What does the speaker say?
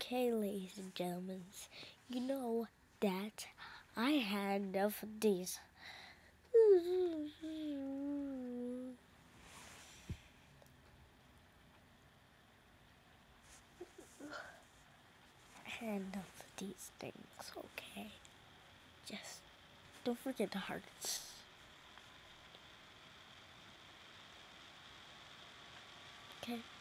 Okay, ladies and gentlemen, you know that I had enough of these. I had enough of these things, okay? Just don't forget the hearts. Okay?